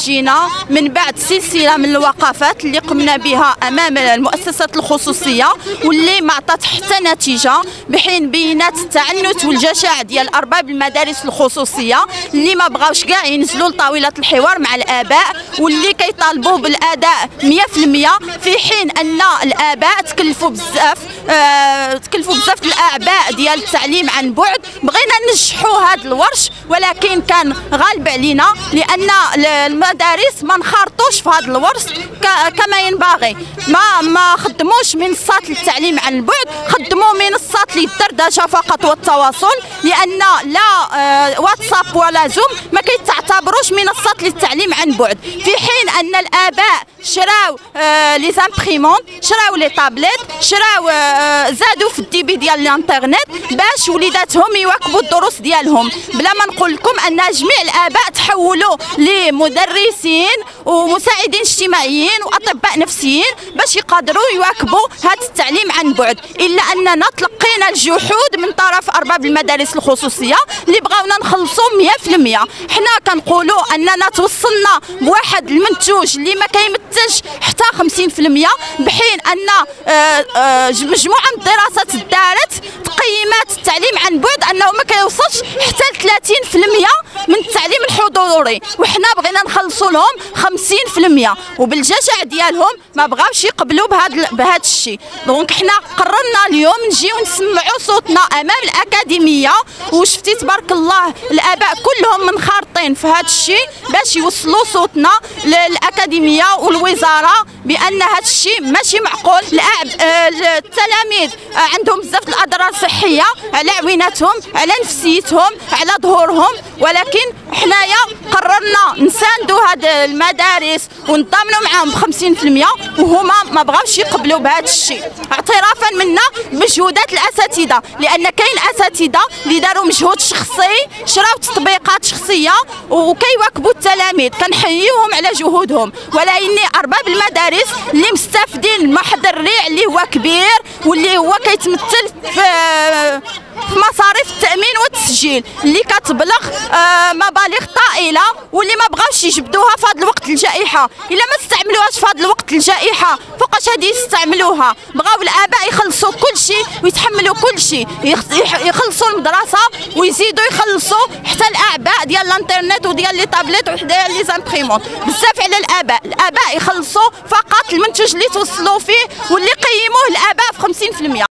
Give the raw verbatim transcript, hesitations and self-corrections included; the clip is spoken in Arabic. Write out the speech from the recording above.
جينا من بعد سلسله من الوقفات اللي قمنا بها امام المؤسسات الخصوصيه واللي ما عطات حتى نتيجه، بحين بينات التعنت والجشع ديال ارباب المدارس الخصوصيه اللي ما بغاوش كاع ينزلوا لطاوله الحوار مع الاباء واللي كيطالبوا بالاداء مية في المية، في حين ان الاباء تكلفوا بزاف آه تكلفوا بزاف الاعباء ديال التعليم عن بعد. بغينا ننجحوا هذا الورش ولكن كان غالب علينا لان المدارس ما انخرطوش في هذا الورش كما ينبغي، ما ما خدموش منصات للتعليم عن البعد، خدموا منصات للدردشه فقط والتواصل، لان لا آه واتساب ولا زوم ما كيتعتبروش منصات للتعليم عن بعد، في حين ان الاباء شراو آه لي زامبريمون، شراو لي طابليت، شراو آه زادوا في الديبي ديال الانترنت باش وليداتهم يواكبوا الدروس ديالهم. بلا ما نقول لكم ان جميع الاباء تحولوا لمدرسين ومساعدين اجتماعيين واطباء نفسيين باش يقدروا يواكبوا هذا التعليم عن بعد، الا اننا تلقينا الجحود من طرف ارباب المدارس الخصوصيه اللي بغاونا نخلصوا مية في المية. حنا كنقولوا اننا توصلنا بواحد المنتوج اللي ما كيمثلش حتى خمسين في المية، بحين ان مجموعه من الدراسات دارت تقييمات التعليم عن بعد انه ما كيوصلش حتى ل ثلاثين في المية من التعليم الحضوري، وحنا بغينا نخلصوا لهم خمسين في المية، وبالجشع ديالهم ما بغاوش يقبلوا بهذا بهذا الشيء. دونك حنا قررنا اليوم نجيو نسمعوا صوتنا امام الاكاديميه، وشفتي تبارك الله الاباء كلهم منخرطين في هذا الشيء باش يوصلوا صوتنا للاكاديميه والوزاره بان هذا الشيء ماشي معقول. التلاميذ عندهم بزاف الاضرار الصحيه على عويناتهم، على نفسيتهم، على ظهورهم، ولكن حنايا قررنا نساندوا هاد المدارس ونضامنوا معاهم ب خمسين في المية، وهما ما بغاوش يقبلوا بهذا الشيء اعترافا منا بمجهودات الاساتذه، لان كاين اساتذه اللي داروا مجهود شخصي، شراو تطبيقات شخصيه وكيواكبوا التلاميذ، كنحييوهم على جهودهم. ولكن ارباب المدارس اللي مستفدين المحضر الريع اللي هو كبير واللي هو كيتمثل في في مصاريف التامين والتسجيل اللي كتبلغ آه مبالغ طائله، واللي ما بغاوش يجبدوها في هذا الوقت الجائحه. الا ما استعملوهاش في هذا الوقت الجائحه فوقاش غادي يستعملوها؟ بغاو الاباء يخلصوا كل شيء ويتحملوا كل شيء، يخلصوا المدرسه ويزيدوا يخلصوا حتى الاعباء ديال الانترنت وديال لي طابليت وديال لي زامبريمون. بزاف على الاباء، الاباء يخلصوا فقط المنتوج اللي توصلوا فيه واللي قيموه الاباء في خمسين في المية.